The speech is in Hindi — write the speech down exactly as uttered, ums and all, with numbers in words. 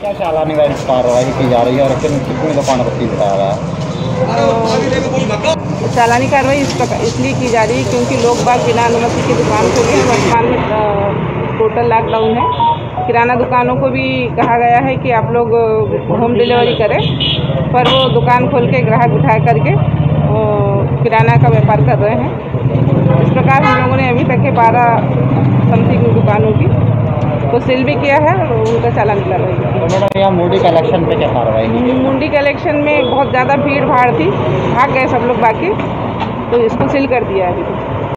क्या चालानी वाली कार्रवाई की जा रही है और किन कितनी दुकानों पर सील बताया गया है? चालानी कार्रवाई इस प्रकार इसलिए की जा रही है क्योंकि लोग बाग बिना अनुमति की दुकान खोले हैं। वर्तमान में टोटल लॉकडाउन है। किराना दुकानों को भी कहा गया है कि आप लोग होम डिलीवरी करें, पर वो दुकान खोल के ग्राहक उठा करके किराना का व्यापार कर रहे हैं। इस प्रकार हम लोगों ने अभी तक के बारह समथिंग दुकानों की को सील भी किया है और उनका चालान निकला रही है। तो मैडम यहाँ मूडी कलेक्शन पे क्या कार्रवाई की? मुंडी कलेक्शन में बहुत ज़्यादा भीड़ भाड़ थी, भाग गए सब लोग बाकी, तो इसको सील कर दिया है अभी।